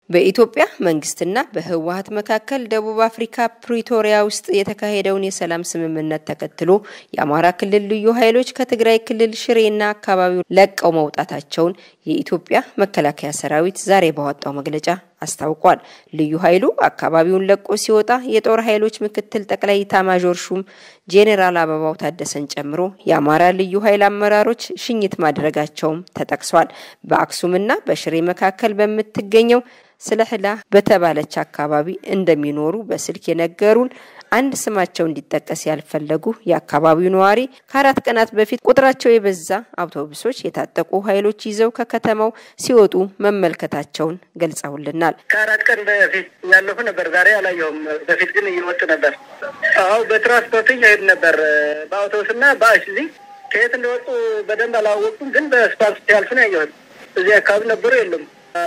በኢትዮጵያ መንግስትና በህወሓት መካከል ደቡብ አፍሪካ ፕሪቶሪያ ውስጥ የተካሄደውን የሰላም ስምምነት ተከትሎ የአማራ ክልል ልዩ ኃይሎች ከትግራይ ክልል ሽሬና አካባቢው ለቀው መውጣታቸውን የኢትዮጵያ መከላከያ ሰራዊት ዛሬ ባወጣው መግለጫ አስታውቋል። ልዩ ኃይሉ አካባቢውን ለቆ ሲወጣ የጦር ኃይሎች ምክትል ጠቅላይ ኤታማዦር ሹም ጄኔራል አበባው ታደሰን ጨምሮ የአማራ ልዩ ኃይል አመራሮች ሽኝት ማድረጋቸውም ተጠቅሷል። በአክሱምና በሽሬ መካከል በመትገኘው ስለህላ በተባለች አካባቢ እንደሚኖሩ በስልክ የነገሩን አንድ ስማቸው እንዲጠቀስ ያልፈለጉ የአካባቢው ነዋሪ ከአራት ቀናት በፊት ቁጥራቸው የበዛ አውቶቡሶች የታጠቁ ኃይሎች ይዘው ከከተማው ሲወጡ መመልከታቸውን ገልጸውልናል። ከአራት ቀን በፊት ያለፈ ነበር፣ ዛሬ አላየሁም። በፊት ግን እየወጡ ነበር። አው በትራንስፖርት ይሄድ ነበር፣ በአውቶቡስና በአሽሊ ከየት እንደወጡ በደንብ አላወቁም፣ ግን በስፓልት ያልፉ ነው ያየሁት። እዚህ አካባቢ ነበሩ የለም።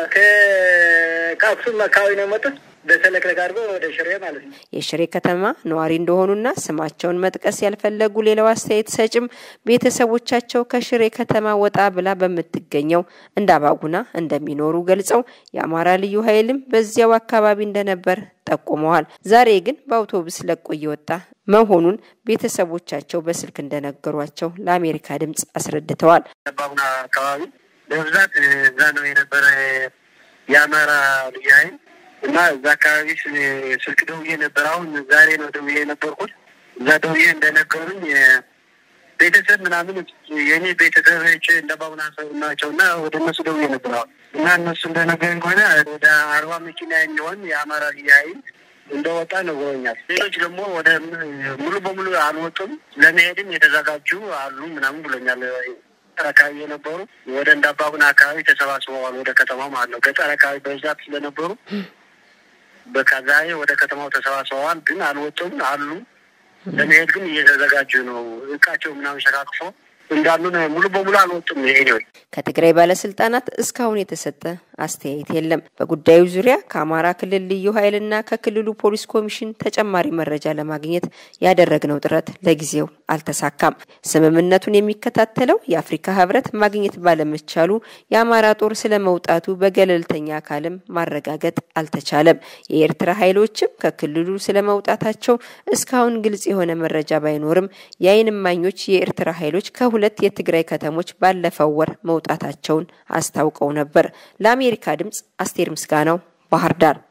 ከአክሱም አካባቢ ነው የመጡት። በሰለክለ ጋርጎ ወደ ሽሬ ማለት ነው። የሽሬ ከተማ ነዋሪ እንደሆኑና ስማቸውን መጥቀስ ያልፈለጉ ሌላው አስተያየት ሰጭም ቤተሰቦቻቸው ከሽሬ ከተማ ወጣ ብላ በመትገኘው እንዳባጉና እንደሚኖሩ ገልጸው የአማራ ልዩ ኃይልም በዚያው አካባቢ እንደነበር ጠቁመዋል። ዛሬ ግን በአውቶቡስ ለቆ እየወጣ መሆኑን ቤተሰቦቻቸው በስልክ እንደነገሯቸው ለአሜሪካ ድምጽ አስረድተዋል። እንዳባጉና አካባቢ በብዛት እዛ ነው የነበረ የአማራ ልዩ ኃይል እና እዛ አካባቢ ስልክ ደውዬ ነበር። አሁን ዛሬ ነው ደውዬ ነበርኩት። እዛ ደውዬ እንደነገሩኝ ቤተሰብ ምናምን የኔ ቤተሰቦች እንዳባጉና ናቸውና ወደ እነሱ ደውዬ ነበር። እና እነሱ እንደነገሩኝ ከሆነ ወደ 40 መኪና የሚሆን የአማራ ልዩ ኃይል እንደወጣ ነግሮኛል። ሌሎች ደግሞ ወደ ሙሉ በሙሉ አልወጡም፣ ለመሄድም የተዘጋጁ አሉ ምናምን ብሎኛል። አካባቢ የነበሩ ወደ እንዳባጉና አካባቢ ተሰባስበዋል፣ ወደ ከተማው ማለት ነው። ገጠር አካባቢ በዛት ስለነበሩ በካዛዬ ወደ ከተማው ተሰባስበዋል፣ ግን አልወጡም አሉ። ለመሄድ ግን እየተዘጋጁ ነው። እቃቸው ምናምን ሸካክፎ እንዳሉ ነው። ሙሉ በሙሉ አልወጡም። ይሄው ከትግራይ ባለስልጣናት እስካሁን የተሰጠ አስተያየት የለም። በጉዳዩ ዙሪያ ከአማራ ክልል ልዩ ኃይልና ከክልሉ ፖሊስ ኮሚሽን ተጨማሪ መረጃ ለማግኘት ያደረግነው ጥረት ለጊዜው አልተሳካም። ስምምነቱን የሚከታተለው የአፍሪካ ህብረት ማግኘት ባለመቻሉ የአማራ ጦር ስለመውጣቱ በገለልተኛ አካልም ማረጋገጥ አልተቻለም። የኤርትራ ኃይሎችም ከክልሉ ስለመውጣታቸው እስካሁን ግልጽ የሆነ መረጃ ባይኖርም የዓይን እማኞች የኤርትራ ኃይሎች ከሁለት የትግራይ ከተሞች ባለፈው ወር መውጣታቸውን አስታውቀው ነበር። ለአሜሪካ ድምጽ አስቴር ምስጋናው ባህር ዳር።